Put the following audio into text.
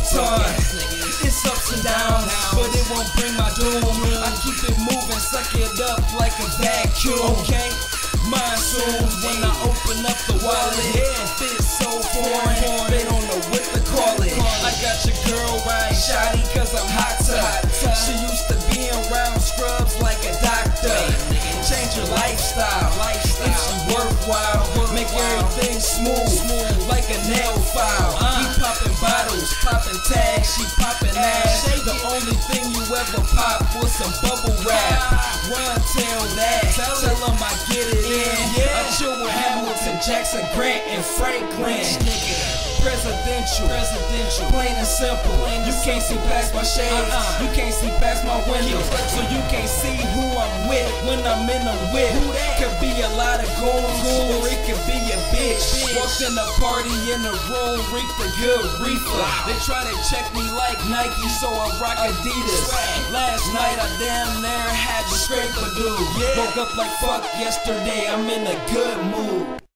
ton. It's ups and downs, but it won't bring my doom. I keep it moving, suck it up like a vacuum. Okay, monsoons when I open up the wallet. It's so foreign, they don't know what to call it. I got your girl right, shoddy, cause I'm hot to. She used to be around scrubs like a doctor. Change your lifestyle, if she worthwhile. Make everything smooth, like a nail file. We popping bottles, popping tags, she popping ass. The only thing you ever pop was some bubble wrap. Run, tell that, tell them I get it in. I chill with Hamilton, Jackson, Grant, and Franklin. Presidential, plain and simple. You can't see past my shades, you can't see past my window, so you can't see who I'm with when I'm in a whip. Could be a lot of goons, or it could be a bitch. Walked in a party in the room, reaped a good reefer. They try to check me like Nike, so I rock Adidas. Last night I damn near had to scrape a dude. Woke up like fuck yesterday, I'm in a good mood.